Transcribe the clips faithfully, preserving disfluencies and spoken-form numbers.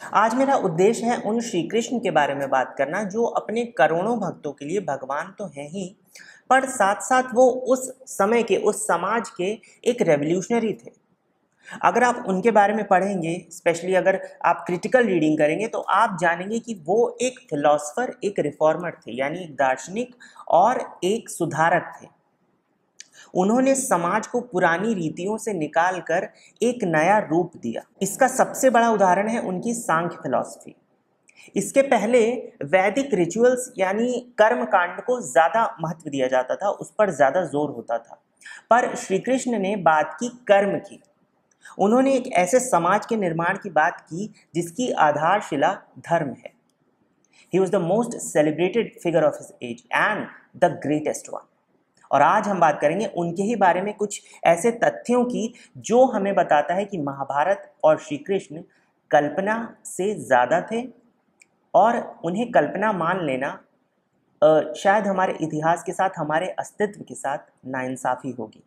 आज मेरा उद्देश्य है उन श्री कृष्ण के बारे में बात करना जो अपने करोड़ों भक्तों के लिए भगवान तो हैं ही, पर साथ साथ वो उस समय के, उस समाज के एक रेवोल्यूशनरी थे। अगर आप उनके बारे में पढ़ेंगे, स्पेशली अगर आप क्रिटिकल रीडिंग करेंगे, तो आप जानेंगे कि वो एक फिलॉसफर, एक रिफॉर्मर थे, यानी एक दार्शनिक और एक सुधारक थे। उन्होंने समाज को पुरानी रीतियों से निकालकर एक नया रूप दिया। इसका सबसे बड़ा उदाहरण है उनकी सांख्य फिलॉसफी। इसके पहले वैदिक रिचुअल्स यानी कर्म कांड को ज़्यादा महत्व दिया जाता था, उस पर ज़्यादा जोर होता था, पर श्री कृष्ण ने बात की कर्म की। उन्होंने एक ऐसे समाज के निर्माण की बात की जिसकी आधारशिला धर्म है। He was the most celebrated figure of his age and the greatest one. और आज हम बात करेंगे उनके ही बारे में, कुछ ऐसे तथ्यों की जो हमें बताता है कि महाभारत और श्री कृष्ण कल्पना से ज़्यादा थे, और उन्हें कल्पना मान लेना आ, शायद हमारे इतिहास के साथ, हमारे अस्तित्व के साथ नाइंसाफ़ी होगी।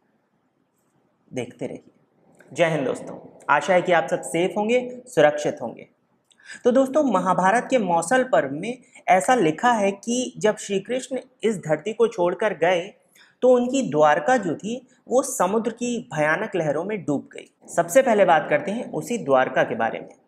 देखते रहिए। जय हिंद दोस्तों, आशा है कि आप सब सेफ होंगे, सुरक्षित होंगे। तो दोस्तों, महाभारत के मौसल पर्व में ऐसा लिखा है कि जब श्री कृष्ण इस धरती को छोड़कर गए तो उनकी द्वारका जो थी वो समुद्र की भयानक लहरों में डूब गई। सबसे पहले बात करते हैं उसी द्वारका के बारे में।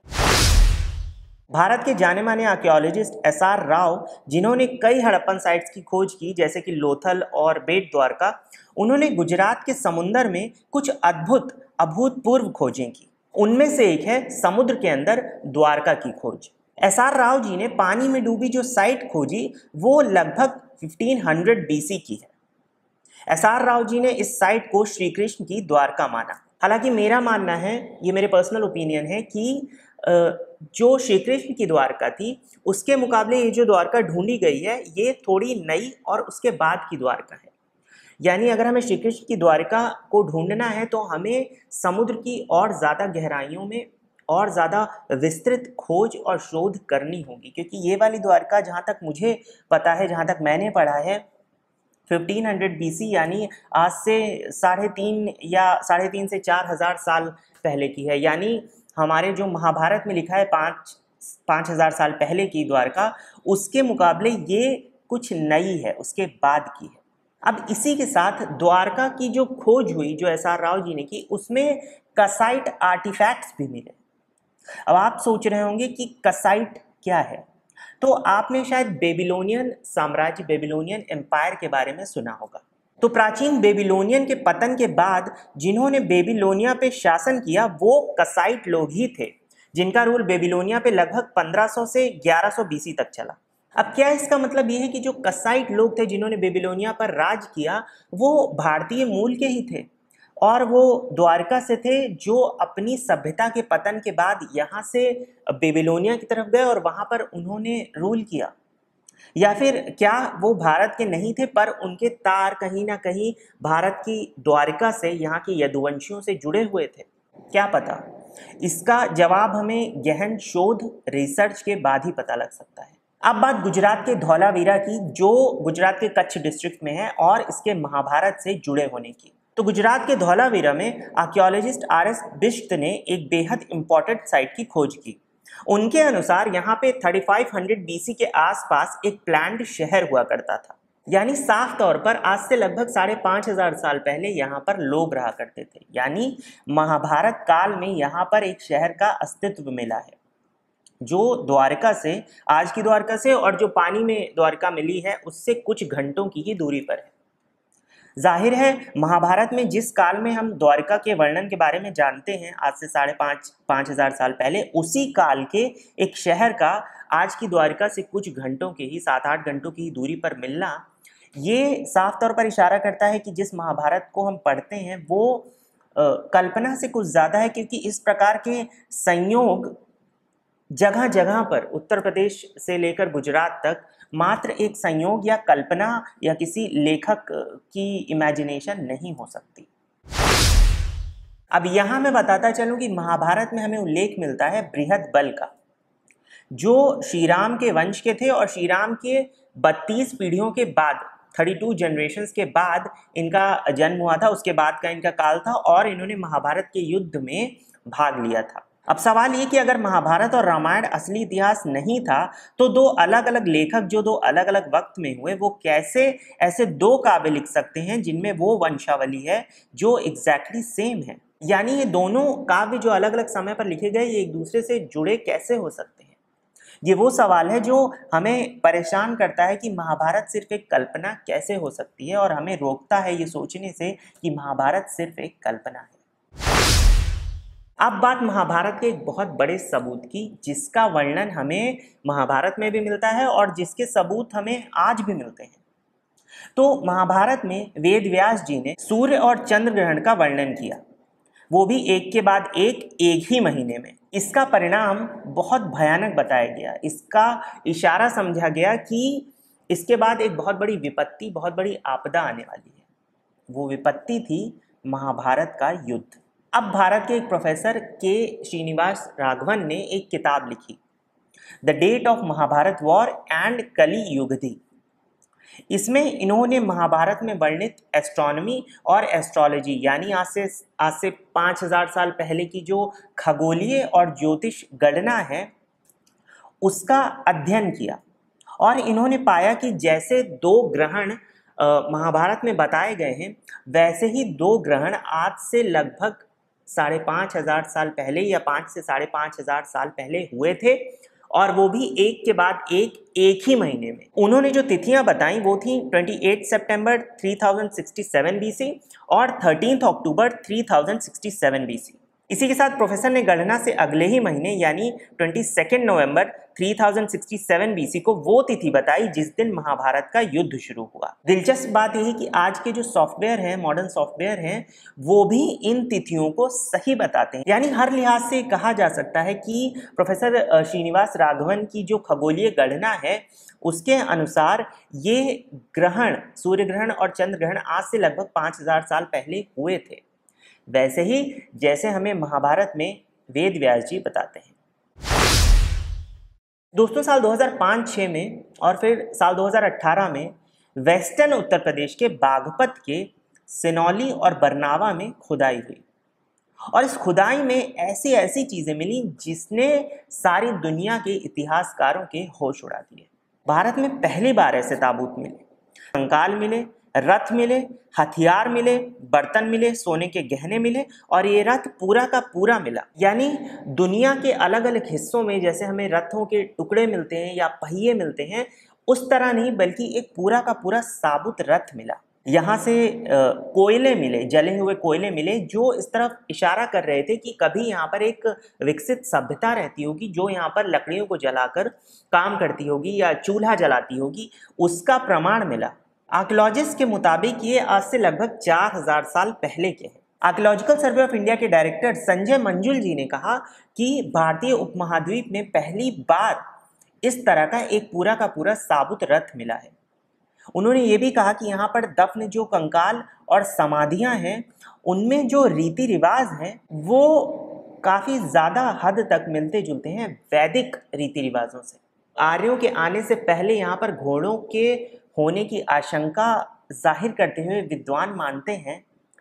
भारत के जाने माने आर्कियोलॉजिस्ट एस आर राव, जिन्होंने कई हड़प्पन साइट्स की खोज की जैसे कि लोथल और बेट द्वारका, उन्होंने गुजरात के समुंदर में कुछ अद्भुत अभूतपूर्व खोजें की। उनमें से एक है समुद्र के अंदर द्वारका की खोज। एस आर राव जी ने पानी में डूबी जो साइट खोजी वो लगभग पंद्रह सौ बीसी की है। एस आर राव जी ने इस साइट को श्री कृष्ण की द्वारका माना। हालांकि मेरा मानना है, ये मेरे पर्सनल ओपिनियन है, कि जो श्री कृष्ण की द्वारका थी उसके मुकाबले ये जो द्वारका ढूंढी गई है ये थोड़ी नई और उसके बाद की द्वारका है। यानी अगर हमें श्री कृष्ण की द्वारका को ढूंढना है तो हमें समुद्र की और ज़्यादा गहराइयों में और ज़्यादा विस्तृत खोज और शोध करनी होगी, क्योंकि ये वाली द्वारका, जहाँ तक मुझे पता है, जहाँ तक मैंने पढ़ा है, पंद्रह सौ बीसी यानी आज से साढ़े तीन या साढ़े तीन से चार हज़ार साल पहले की है। यानी हमारे जो महाभारत में लिखा है पाँच पाँच हज़ार साल पहले की द्वारका, उसके मुकाबले ये कुछ नई है, उसके बाद की है। अब इसी के साथ द्वारका की जो खोज हुई, जो एस आर राव जी ने की, उसमें कसाइट आर्टिफैक्ट्स भी मिले। अब आप सोच रहे होंगे कि कसाइट क्या है, तो आपने शायद बेबीलोनियन साम्राज्य, बेबीलोनियन एम्पायर के बारे में सुना होगा। तो प्राचीन बेबीलोनियन के पतन के बाद जिन्होंने बेबीलोनिया पे शासन किया वो कसाइट लोग ही थे, जिनका रूल बेबीलोनिया पे लगभग पंद्रह सौ से ग्यारह सौ बीसी तक चला। अब क्या इसका मतलब ये है कि जो कसाइट लोग थे जिन्होंने बेबीलोनिया पर राज किया वो भारतीय मूल के ही थे, और वो द्वारका से थे जो अपनी सभ्यता के पतन के बाद यहाँ से बेबीलोनिया की तरफ गए और वहाँ पर उन्होंने रूल किया? या फिर क्या वो भारत के नहीं थे पर उनके तार कहीं ना कहीं भारत की द्वारका से, यहाँ के यदुवंशियों से जुड़े हुए थे? क्या पता। इसका जवाब हमें गहन शोध, रिसर्च के बाद ही पता लग सकता है। अब बात गुजरात के धौलावीरा की, जो गुजरात के कच्छ डिस्ट्रिक्ट में है, और इसके महाभारत से जुड़े होने की। तो गुजरात के धौलावीरा में आर्कियोलॉजिस्ट आर एस बिश्त ने एक बेहद इंपॉर्टेंट साइट की खोज की। उनके अनुसार यहाँ पे पैंतीस सौ बीसी के आसपास एक प्लान्ड शहर हुआ करता था। यानी साफ तौर पर आज से लगभग साढ़े पाँच हजार साल पहले यहाँ पर लोग रहा करते थे। यानी महाभारत काल में यहाँ पर एक शहर का अस्तित्व मिला है, जो द्वारका से, आज की द्वारका से, और जो पानी में द्वारका मिली है उससे कुछ घंटों की ही दूरी पर है। जाहिर है महाभारत में जिस काल में हम द्वारका के वर्णन के बारे में जानते हैं, आज से साढ़े पाँच पाँच हजार साल पहले, उसी काल के एक शहर का आज की द्वारका से कुछ घंटों के ही, सात आठ घंटों की ही दूरी पर मिलना, ये साफ तौर पर इशारा करता है कि जिस महाभारत को हम पढ़ते हैं वो आ, कल्पना से कुछ ज़्यादा है, क्योंकि इस प्रकार के संयोग जगह जगह पर, उत्तर प्रदेश से लेकर गुजरात तक, मात्र एक संयोग या कल्पना या किसी लेखक की इमेजिनेशन नहीं हो सकती। अब यहाँ मैं बताता चलूँ कि महाभारत में हमें उल्लेख मिलता है बृहद बल का, जो श्री राम के वंश के थे, और श्री राम के बत्तीस पीढ़ियों के बाद, बत्तीस जनरेशन्स के बाद इनका जन्म हुआ था, उसके बाद का इनका काल था, और इन्होंने महाभारत के युद्ध में भाग लिया था। अब सवाल ये कि अगर महाभारत और रामायण असली इतिहास नहीं था तो दो अलग अलग लेखक जो दो अलग अलग वक्त में हुए वो कैसे ऐसे दो काव्य लिख सकते हैं जिनमें वो वंशावली है जो एग्जैक्टली सेम है। यानी ये दोनों काव्य जो अलग अलग समय पर लिखे गए ये एक दूसरे से जुड़े कैसे हो सकते हैं। ये वो सवाल है जो हमें परेशान करता है कि महाभारत सिर्फ एक कल्पना कैसे हो सकती है और हमें रोकता है ये सोचने से कि महाभारत सिर्फ एक कल्पना है। अब बात महाभारत के एक बहुत बड़े सबूत की जिसका वर्णन हमें महाभारत में भी मिलता है और जिसके सबूत हमें आज भी मिलते हैं। तो महाभारत में वेद व्यास जी ने सूर्य और चंद्र ग्रहण का वर्णन किया, वो भी एक के बाद एक एक ही महीने में। इसका परिणाम बहुत भयानक बताया गया, इसका इशारा समझा गया कि इसके बाद एक बहुत बड़ी विपत्ति, बहुत बड़ी आपदा आने वाली है। वो विपत्ति थी महाभारत का युद्ध। अब भारत के एक प्रोफेसर के श्रीनिवास राघवन ने एक किताब लिखी, the date of Mahabharata war and Kali Yugadhi. इसमें इन्होंने महाभारत में वर्णित एस्ट्रोनॉमी और एस्ट्रोलॉजी यानी आज से आज से पाँच हजार साल पहले की जो खगोलीय और ज्योतिष गणना है उसका अध्ययन किया और इन्होंने पाया कि जैसे दो ग्रहण महाभारत में बताए गए हैं वैसे ही दो ग्रहण आज से लगभग साढ़े पाँच हजार साल पहले या पाँच से साढ़े पाँच हजार साल पहले हुए थे और वो भी एक के बाद एक एक ही महीने में। उन्होंने जो तिथियां बताई वो थी अट्ठाईस सितंबर तीन हज़ार सड़सठ बीसी और तेरह अक्टूबर तीन हज़ार सड़सठ बीसी। इसी के साथ प्रोफेसर ने गणना से अगले ही महीने यानी बाईस नवंबर तीन हज़ार सड़सठ बीसी को वो तिथि बताई जिस दिन महाभारत का युद्ध शुरू हुआ। दिलचस्प बात यही कि आज के जो सॉफ्टवेयर हैं, मॉडर्न सॉफ्टवेयर हैं, वो भी इन तिथियों को सही बताते हैं। यानी हर लिहाज से कहा जा सकता है कि प्रोफेसर श्रीनिवास राघवन की जो खगोलीय गणना है उसके अनुसार ये ग्रहण, सूर्य ग्रहण और चंद्र ग्रहण आज से लगभग पाँच हजार साल पहले हुए थे, वैसे ही जैसे हमें महाभारत में वेद व्यास जी बताते हैं। दोस्तों, साल दो हज़ार पाँच छह में और फिर साल दो हज़ार अठारह में वेस्टर्न उत्तर प्रदेश के बागपत के सिनौली और बरनावा में खुदाई हुई और इस खुदाई में ऐसी ऐसी चीज़ें मिली जिसने सारी दुनिया के इतिहासकारों के होश उड़ा दिए। भारत में पहली बार ऐसे ताबूत मिले, कंकाल मिले, रथ मिले, हथियार मिले, बर्तन मिले, सोने के गहने मिले और ये रथ पूरा का पूरा मिला। यानी दुनिया के अलग अलग हिस्सों में जैसे हमें रथों के टुकड़े मिलते हैं या पहिए मिलते हैं उस तरह नहीं, बल्कि एक पूरा का पूरा साबुत रथ मिला। यहाँ से कोयले मिले, जले हुए कोयले मिले जो इस तरफ इशारा कर रहे थे कि कभी यहाँ पर एक विकसित सभ्यता रहती होगी जो यहाँ पर लकड़ियों को जलाकर काम करती होगी या चूल्हा जलाती होगी, उसका प्रमाण मिला। आर्कियोलॉजिस्ट के मुताबिक ये आज से लगभग चार हजार साल पहले के हैं। आर्कियोलॉजिकल सर्वे ऑफ इंडिया के डायरेक्टर संजय मंजुल जी ने कहा कि भारतीय उपमहाद्वीप में पहली बार इस तरह का एक पूरा का पूरा साबुत रथ मिला है। उन्होंने ये भी कहा कि यहाँ पर दफन जो कंकाल और समाधियाँ हैं उनमें जो रीति रिवाज हैं वो काफ़ी ज़्यादा हद तक मिलते जुलते हैं वैदिक रीति रिवाजों से। आर्यों के आने से पहले यहाँ पर घोड़ों के होने की आशंका जाहिर करते हुए विद्वान मानते हैं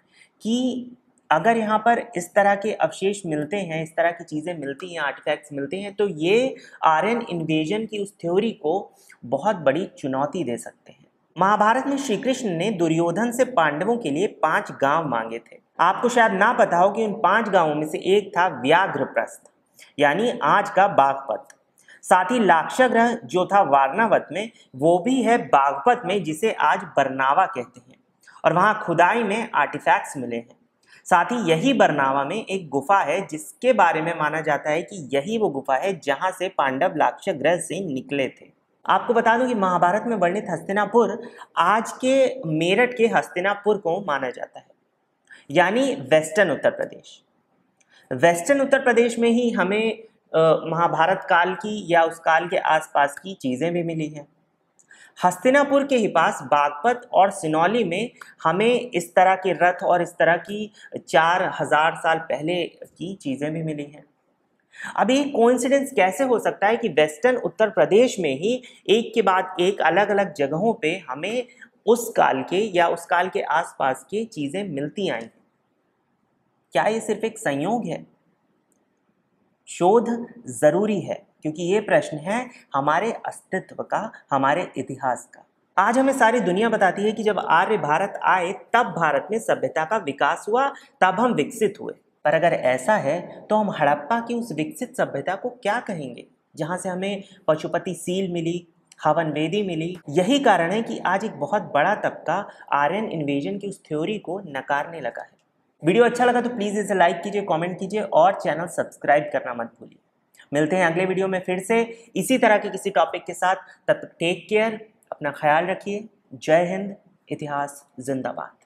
कि अगर यहाँ पर इस तरह के अवशेष मिलते हैं, इस तरह की चीज़ें मिलती हैं, आर्टिफैक्ट्स मिलते हैं, तो ये आर्यन इन्वेजन की उस थ्योरी को बहुत बड़ी चुनौती दे सकते हैं। महाभारत में श्री कृष्ण ने दुर्योधन से पांडवों के लिए पांच गांव मांगे थे। आपको शायद ना पता हो कि उन पांच गांवों में से एक था व्याघ्रप्रस्थ यानी आज का बागपत। साथ ही लाक्षागृह जो था वारणावत में वो भी है बागपत में जिसे आज बरनावा कहते हैं और वहाँ खुदाई में आर्टिफैक्ट्स मिले हैं। साथ ही यही बरनावा में एक गुफा है जिसके बारे में माना जाता है कि यही वो गुफा है जहाँ से पांडव लाक्षागृह से निकले थे। आपको बता दूं कि महाभारत में वर्णित हस्तिनापुर आज के मेरठ के हस्तिनापुर को माना जाता है, यानी वेस्टर्न उत्तर प्रदेश। वेस्टर्न उत्तर प्रदेश में ही हमें महाभारत काल की या उस काल के आसपास की चीज़ें भी मिली हैं। हस्तिनापुर के ही पास बागपत और सिनौली में हमें इस तरह के रथ और इस तरह की चार हजार साल पहले की चीज़ें भी मिली हैं। अब ये कोइंसिडेंस कैसे हो सकता है कि वेस्टर्न उत्तर प्रदेश में ही एक के बाद एक अलग अलग जगहों पे हमें उस काल के या उस काल के आसपास की चीज़ें मिलती आई हैं? क्या ये सिर्फ एक संयोग है? शोध ज़रूरी है, क्योंकि ये प्रश्न है हमारे अस्तित्व का, हमारे इतिहास का। आज हमें सारी दुनिया बताती है कि जब आर्य भारत आए तब भारत में सभ्यता का विकास हुआ, तब हम विकसित हुए। पर अगर ऐसा है तो हम हड़प्पा की उस विकसित सभ्यता को क्या कहेंगे, जहाँ से हमें पशुपति सील मिली, हवन वेदी मिली। यही कारण है कि आज एक बहुत बड़ा तबका आर्यन इन्वेजन की उस थ्योरी को नकारने लगा है। वीडियो अच्छा लगा तो प्लीज़ इसे लाइक कीजिए, कमेंट कीजिए और चैनल सब्सक्राइब करना मत भूलिए। मिलते हैं अगले वीडियो में फिर से इसी तरह के किसी टॉपिक के साथ। तब तक टेक केयर, अपना ख्याल रखिए। जय हिंद, इतिहास जिंदाबाद।